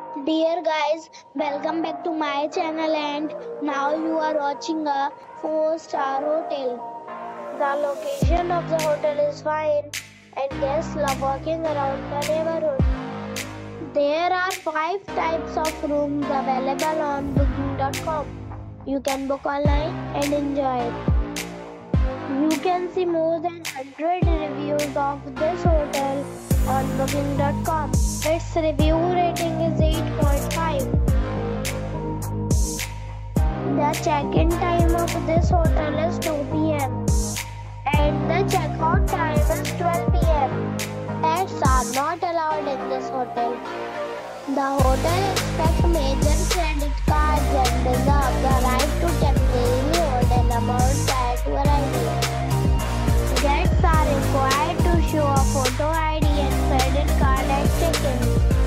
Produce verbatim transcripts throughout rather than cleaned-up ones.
Dear guys, welcome back to my channel and now you are watching a four star hotel. The location of the hotel is fine and guests love walking around the neighborhood. There are five types of rooms available on booking dot com. You can book online and enjoy it. You can see more than one hundred reviews of this hotel on booking dot com. Its review rating is eight point five. The check-in time of this hotel is two p m and the check-out time is twelve p m Pets are not allowed in this hotel. The hotel expects major credit cards and reserves the right to temporarily hold an amount at your arrival. Guests are required to show a photo I D and credit card at check-in.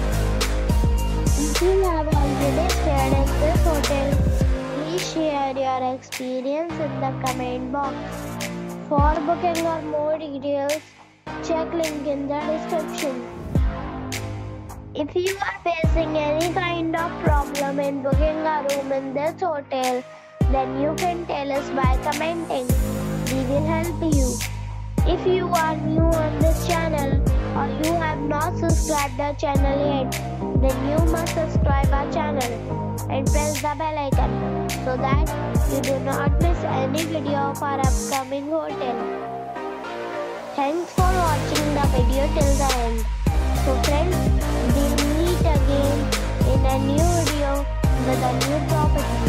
If you have already stayed at this hotel, please share your experience in the comment box. For booking or more details, check link in the description. If you are facing any kind of problem in booking a room in this hotel, then you can tell us by commenting. We will help you. If you are new on this channel or you have not subscribed our channel yet, then you must subscribe our channel and press the bell icon so that you do not miss any video of our upcoming hotel. Thanks for watching the video till the end. So friends, we'll meet again in a new video with a new property.